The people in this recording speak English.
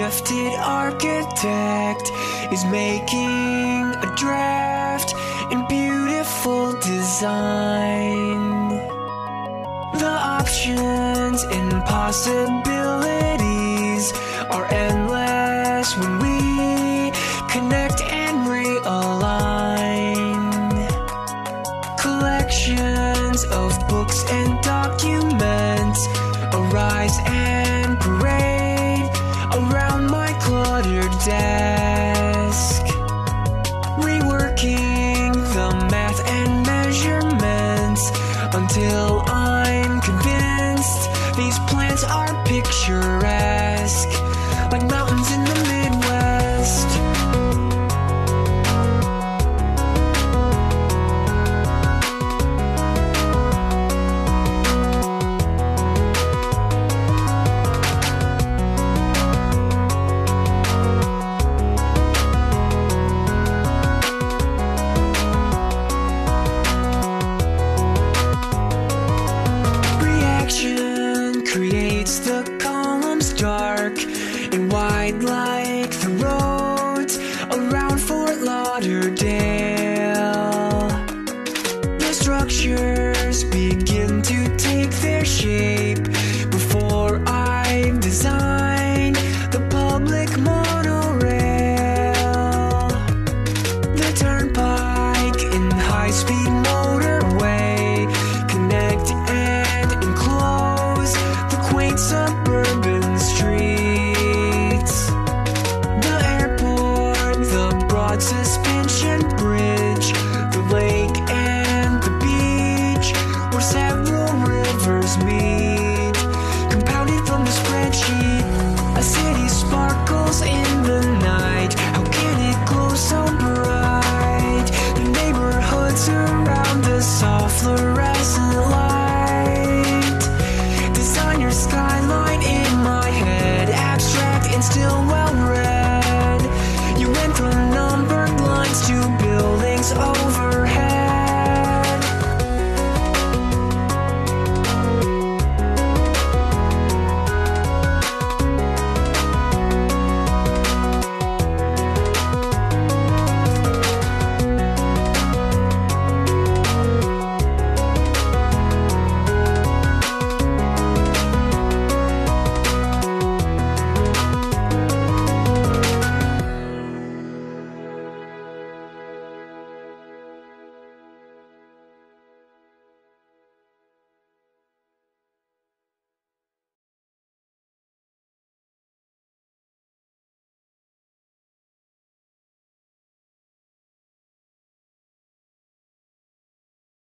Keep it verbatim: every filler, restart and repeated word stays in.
gifted architect is making a draft in beautiful design. The options and possibilities are endless when we connect and realign. Collections of books and documents arise and parade around my cluttered desk, reworking the math and measurements until I'm convinced these plants are picturesque, like mountains in the Midwest. Creates the columns dark and wide like the roads around Fort Lauderdale. The structures begin to take their shape before I've designed the public monorail. The turnpike and high-speed motorway connect and enclose the quaint suburban